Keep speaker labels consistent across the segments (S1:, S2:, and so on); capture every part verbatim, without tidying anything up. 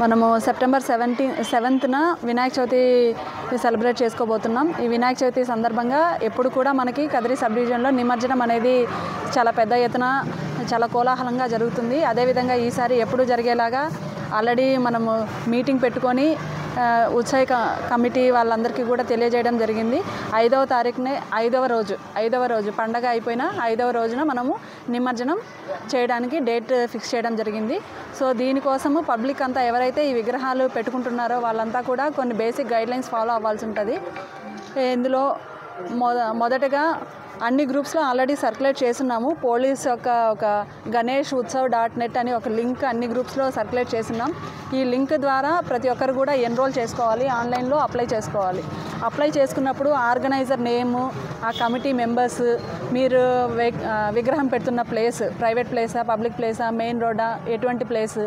S1: మనము September seventeen సెవెంత్న Vinayaka Chavithi celebrate చేసుకోబోతున్నాం. ఈ వినాయక చవితి సందర్భంగా ఎప్పుడు కూడా మనకి కదిరి సబ్ డివిజన్లో నిమజ్జనం అనేది చాలా పెద్ద ఎత్తున చాలా కోలాహలంగా జరుగుతుంది. అదేవిధంగా ఈసారి ఎప్పుడు జరిగేలాగా ఆల్రెడీ మనము మీటింగ్ పెట్టుకొని ఉత్సవ కమిటీ వాళ్ళందరికీ కూడా తెలియజేయడం జరిగింది. ఐదవ తారీఖునే ఐదవ రోజు ఐదవ రోజు పండగ అయిపోయిన ఐదవ రోజున మనము నిమజ్జనం చేయడానికి డేట్ ఫిక్స్ చేయడం జరిగింది. సో దీనికోసము పబ్లిక్ అంతా ఎవరైతే ఈ విగ్రహాలు పెట్టుకుంటున్నారో వాళ్ళంతా కూడా కొన్ని బేసిక్ గైడ్లైన్స్ ఫాలో అవ్వాల్సి ఉంటుంది. ఇందులో మొద మొదటగా అన్ని గ్రూప్స్లో ఆల్రెడీ సర్క్యులేట్ చేస్తున్నాము. పోలీస్ యొక్క ఒక గణేష్ ఉత్సవ్ డాట్ నెట్ అని ఒక లింక్ అన్ని గ్రూప్స్లో సర్క్యులేట్ చేస్తున్నాం. ఈ లింక్ ద్వారా ప్రతి ఒక్కరు కూడా ఎన్రోల్ చేసుకోవాలి, ఆన్లైన్లో అప్లై చేసుకోవాలి. అప్లై చేసుకున్నప్పుడు ఆర్గనైజర్ నేము, ఆ కమిటీ మెంబర్స్, మీరు విగ్రహం పెడుతున్న ప్లేస్ ప్రైవేట్ ప్లేసా, పబ్లిక్ ప్లేసా, మెయిన్ రోడ్డా, ఎటువంటి ప్లేస్,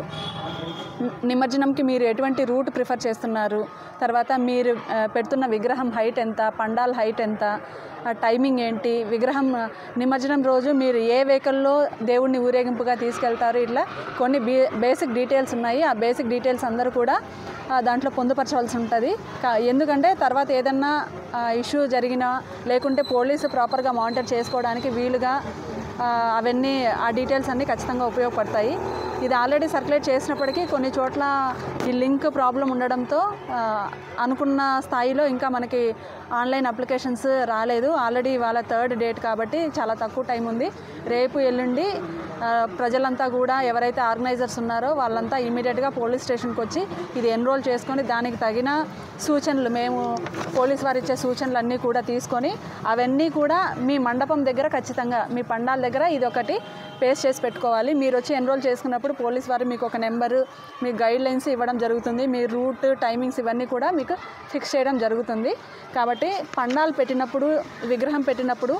S1: నిమజ్జనంకి మీరు ఎటువంటి రూట్ ప్రిఫర్ చేస్తున్నారు, తర్వాత మీరు పెడుతున్న విగ్రహం హైట్ ఎంత, పండాల్ హైట్ ఎంత, టైమింగ్ ఏంటి, విగ్రహం నిమజ్జనం రోజు మీరు ఏ వెహికల్లో దేవుడిని ఊరేగింపుగా తీసుకెళ్తారు, ఇట్లా కొన్ని బే బేసిక్ డీటెయిల్స్ ఉన్నాయి. ఆ బేసిక్ డీటెయిల్స్ అందరూ కూడా దాంట్లో పొందుపరచవలసి ఉంటుంది. ఎందుకంటే తర్వాత ఏదన్నా ఇష్యూ జరిగినా లేకుంటే పోలీసు ప్రాపర్గా మానిటర్ చేసుకోవడానికి వీలుగా అవన్నీ ఆ డీటెయిల్స్ అన్నీ ఖచ్చితంగా ఉపయోగపడతాయి. ఇది ఆల్రెడీ సర్క్యులేట్ చేసినప్పటికీ కొన్ని చోట్ల ఈ లింక్ ప్రాబ్లం ఉండడంతో అనుకున్న స్థాయిలో ఇంకా మనకి ఆన్లైన్ అప్లికేషన్స్ రాలేదు. ఆల్రెడీ వాళ్ళ థర్డ్ డేట్ కాబట్టి చాలా తక్కువ టైం ఉంది. రేపు ఎల్లుండి ప్రజలంతా కూడా ఎవరైతే ఆర్గనైజర్స్ ఉన్నారో వాళ్ళంతా ఇమీడియట్గా పోలీస్ స్టేషన్కి వచ్చి ఇది ఎన్రోల్ చేసుకొని దానికి తగిన సూచనలు మేము పోలీస్ వారు ఇచ్చే సూచనలు అన్నీ కూడా తీసుకొని అవన్నీ కూడా మీ మండపం దగ్గర ఖచ్చితంగా మీ పండాల దగ్గర ఇది ఒకటి పేస్ట్ చేసి పెట్టుకోవాలి. మీరు వచ్చి ఎన్రోల్ చేసుకున్నప్పుడు పోలీస్ వారు మీకు ఒక నెంబరు, మీ గైడ్ లైన్స్ ఇవ్వడం జరుగుతుంది. మీ రూట్, టైమింగ్స్ ఇవన్నీ కూడా మీకు ఫిక్స్ చేయడం జరుగుతుంది. కాబట్టి పండాలు పెట్టినప్పుడు, విగ్రహం పెట్టినప్పుడు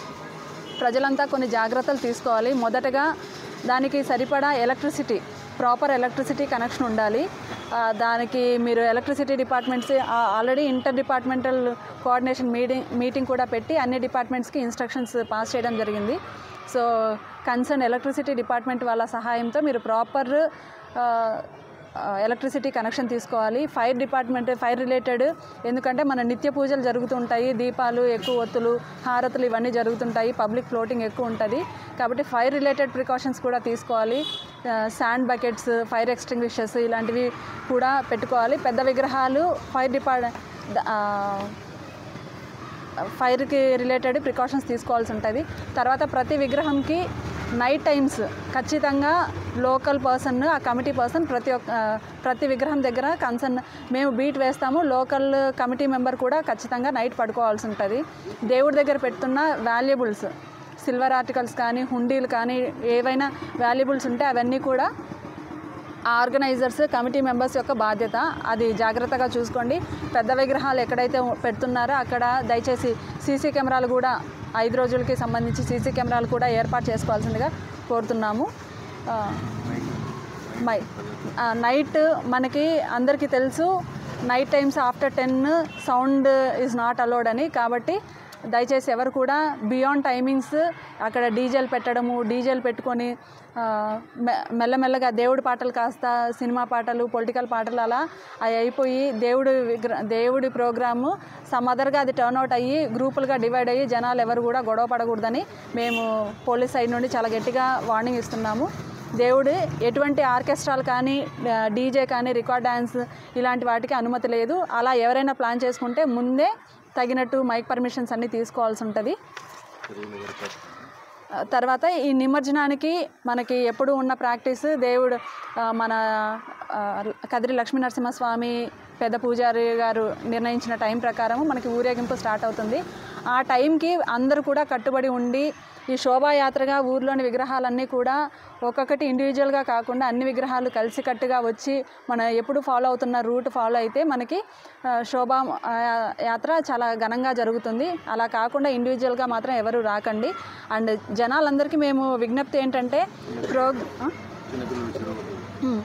S1: ప్రజలంతా కొన్ని జాగ్రత్తలు తీసుకోవాలి. మొదటగా దానికి సరిపడా ఎలక్ట్రిసిటీ, ప్రాపర్ ఎలక్ట్రిసిటీ కనెక్షన్ ఉండాలి. దానికి మీరు electricity departments already inter departmental coordination meeting meeting కూడా పెట్టి అన్ని డిపార్ట్మెంట్స్కి ఇన్స్ట్రక్షన్స్ పాస్ చేయడం జరిగింది. సో కన్సర్న్ ఎలక్ట్రిసిటీ డిపార్ట్మెంట్ వాళ్ళ సహాయంతో మీరు ప్రాపర్ ఎలక్ట్రిసిటీ కనెక్షన్ తీసుకోవాలి. ఫైర్ డిపార్ట్మెంట్, ఫైర్ రిలేటెడ్, ఎందుకంటే మన నిత్య పూజలు జరుగుతుంటాయి, దీపాలు, ఎక్కువ ఒత్తులు, హారతులు ఇవన్నీ జరుగుతుంటాయి, పబ్లిక్ ఫ్లోటింగ్ ఎక్కువ ఉంటుంది. కాబట్టి ఫైర్ రిలేటెడ్ ప్రికాషన్స్ కూడా తీసుకోవాలి. శాండ్ బకెట్స్, ఫైర్ ఎక్స్టింగ్విషర్స్ ఇలాంటివి కూడా పెట్టుకోవాలి. పెద్ద విగ్రహాలు ఫైర్ డిపార్ట్ ఫైర్కి రిలేటెడ్ ప్రికాషన్స్ తీసుకోవాల్సి ఉంటుంది. తర్వాత ప్రతి విగ్రహంకి నైట్ టైమ్స్ ఖచ్చితంగా లోకల్ పర్సన్, ఆ కమిటీ పర్సన్ ప్రతి ఒక్క ప్రతి విగ్రహం దగ్గర కన్సర్న్ మేము బీట్ వేస్తాము. లోకల్ కమిటీ మెంబర్ కూడా ఖచ్చితంగా నైట్ పడుకోవాల్సి ఉంటుంది. దేవుడి దగ్గర పెడుతున్న వాల్యుబుల్స్, సిల్వర్ ఆర్టికల్స్ కానీ, హుండీలు కానీ, ఏవైనా వాల్యుబుల్స్ ఉంటే అవన్నీ కూడా ఆర్గనైజర్స్, కమిటీ మెంబర్స్ యొక్క బాధ్యత. అది జాగ్రత్తగా చూసుకోండి. పెద్ద విగ్రహాలు ఎక్కడైతే పెడుతున్నారో అక్కడ దయచేసి సీసీ కెమెరాలు కూడా ఐదు రోజులకి సంబంధించి సీసీ కెమెరాలు కూడా ఏర్పాటు చేసుకోవాల్సిందిగా కోరుతున్నాము. మై నైట్ మనకి అందరికీ తెలుసు, night times after ten sound is not allowed అని. కాబట్టి దయచేసి ఎవరు కూడా బియాండ్ టైమింగ్స్ అక్కడ డీజేలు పెట్టడము, డీజేలు పెట్టుకొని మెల్లమెల్లగా దేవుడి పాటలు కాస్త సినిమా పాటలు, పొలిటికల్ పాటలు అలా అవి అయిపోయి దేవుడి విగ్రహ దేవుడి ప్రోగ్రాము సమ్మదర్గా అది టర్న్అవుట్ అయ్యి గ్రూపులుగా డివైడ్ అయ్యి జనాలు ఎవరు కూడా గొడవ పడకూడదని మేము పోలీస్ సైడ్ నుండి చాలా గట్టిగా వార్నింగ్ ఇస్తున్నాము. దేవుడు ఎటువంటి ఆర్కెస్ట్రాలు కానీ, డీజే కానీ, రికార్డ్ డ్యాన్స్ ఇలాంటి వాటికి అనుమతి లేదు. అలా ఎవరైనా ప్లాన్ చేసుకుంటే ముందే తగినట్టు మైక్ పర్మిషన్స్ అన్నీ తీసుకోవాల్సి ఉంటుంది. తర్వాత ఈ నిమజ్జనానికి మనకి ఎప్పుడు ఉన్న ప్రాక్టీస్, దేవుడు మన కదిరి లక్ష్మీ నరసింహస్వామి పెద్ద పూజారి గారు నిర్ణయించిన టైం ప్రకారం మనకి ఊరేగింపు స్టార్ట్ అవుతుంది. ఆ టైంకి అందరూ కూడా కట్టుబడి ఉండి ఈ శోభాయాత్రగా ఊర్లోని విగ్రహాలన్నీ కూడా ఒక్కొక్కటి ఇండివిజువల్గా కాకుండా అన్ని విగ్రహాలు కలిసికట్టుగా వచ్చి మన ఎప్పుడు ఫాలో అవుతున్న రూట్ ఫాలో అయితే మనకి శోభా యాత్ర చాలా ఘనంగా జరుగుతుంది. అలా కాకుండా ఇండివిజువల్గా మాత్రం ఎవరు రాకండి. అండ్ జనాలందరికీ మేము విజ్ఞప్తి ఏంటంటే ప్రో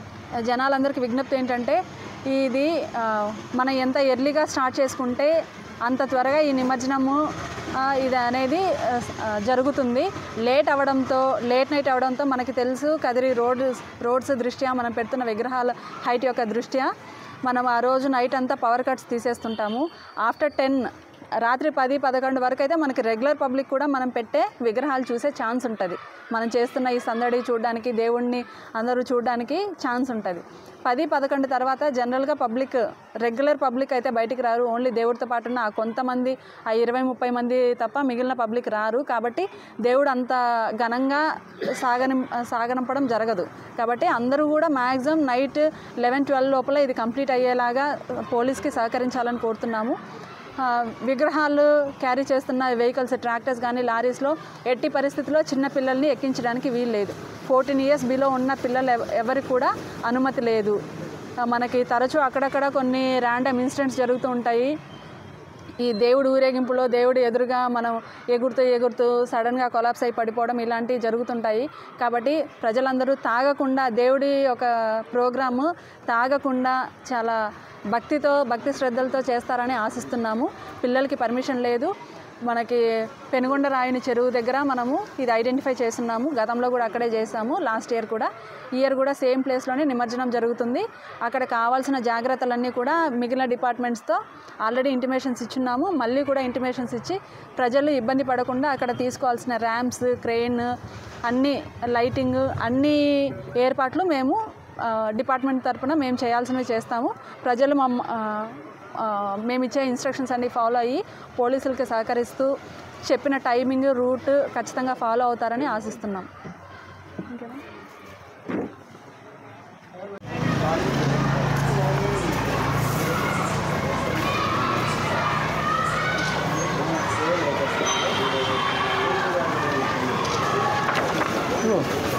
S1: జనాలందరికీ విజ్ఞప్తి ఏంటంటే ఇది మనం ఎంత ఎర్లీగా స్టార్ట్ చేసుకుంటే అంత త్వరగా ఈ నిమజ్జనము ఇది అనేది జరుగుతుంది. లేట్ అవ్వడంతో లేట్ నైట్ అవ్వడంతో మనకి తెలుసు కదిరి రోడ్ రోడ్స్ దృష్ట్యా మనం పెడుతున్న విగ్రహాల హైట్ యొక్క దృష్ట్యా మనం ఆ రోజు నైట్ అంతా పవర్ కట్స్ తీసేస్తుంటాము. ఆఫ్టర్ టెన్ రాత్రి పది పదకొండు వరకు అయితే మనకి రెగ్యులర్ పబ్లిక్ కూడా మనం పెట్టే విగ్రహాలు చూసే ఛాన్స్ ఉంటుంది. మనం చేస్తున్న ఈ సందడి చూడడానికి, దేవుణ్ణి అందరూ చూడడానికి ఛాన్స్ ఉంటుంది. పది పదకొండు తర్వాత జనరల్గా పబ్లిక్ రెగ్యులర్ పబ్లిక్ అయితే బయటికి రారు. ఓన్లీ దేవుడితో పాటు ఉన్న ఆ కొంతమంది ఆ ఇరవై ముప్పై మంది తప్ప మిగిలిన పబ్లిక్ రారు. కాబట్టి దేవుడు అంత ఘనంగా సాగని సాగనంపడం జరగదు. కాబట్టి అందరూ కూడా మ్యాక్సిమం నైట్ లెవెన్ ట్వెల్వ్ లోపల ఇది కంప్లీట్ అయ్యేలాగా పోలీస్కి సహకరించాలని కోరుతున్నాము. విగ్రహాలు క్యారీ చేస్తున్న వెహికల్స్ ట్రాక్టర్స్ కానీ లారీస్లో ఎట్టి పరిస్థితుల్లో చిన్న పిల్లల్ని ఎక్కించడానికి వీలు లేదు. ఫోర్టీన్ ఇయర్స్ బిలో ఉన్న పిల్లలు ఎవరికి కూడా అనుమతి లేదు. మనకి తరచూ అక్కడక్కడ కొన్ని ర్యాండమ్ ఇన్సిడెంట్స్ జరుగుతూ ఉంటాయి. ఈ దేవుడు ఊరేగింపులో దేవుడు ఎదురుగా మనం ఎగురుతూ ఎగురుతూ సడన్గా కొలాప్స్ అయి పడిపోవడం ఇలాంటివి జరుగుతుంటాయి. కాబట్టి ప్రజలందరూ తాగకుండా దేవుడి ఒక ప్రోగ్రాము తాగకుండా చాలా భక్తితో భక్తి శ్రద్ధలతో చేస్తారని ఆశిస్తున్నాము. పిల్లలకి పర్మిషన్ లేదు. మనకి పెనుగొండ రాయని చెరువు దగ్గర మనము ఇది ఐడెంటిఫై చేస్తున్నాము. గతంలో కూడా అక్కడే చేసాము. లాస్ట్ ఇయర్ కూడా ఇయర్ కూడా సేమ్ ప్లేస్లోనే నిమజ్జనం జరుగుతుంది. అక్కడ కావాల్సిన జాగ్రత్తలన్నీ కూడా మిగిలిన డిపార్ట్మెంట్స్తో ఆల్రెడీ ఇంటిమేషన్స్ ఇచ్చున్నాము. మళ్ళీ కూడా ఇంటిమేషన్స్ ఇచ్చి ప్రజలు ఇబ్బంది పడకుండా అక్కడ తీసుకోవాల్సిన ర్యాంప్స్, క్రెయిన్, అన్ని లైటింగ్, అన్ని ఏర్పాట్లు మేము డిపార్ట్మెంట్ తరఫున మేము చేయాల్సినవి చేస్తాము. ప్రజలు మా మేము ఇచ్చే ఇన్స్ట్రక్షన్స్ అన్ని ఫాలో అయ్యి పోలీసులకి సహకరిస్తూ చెప్పిన టైమింగ్, రూట్ ఖచ్చితంగా ఫాలో అవుతారని ఆశిస్తున్నాం.
S2: ఓకేనా?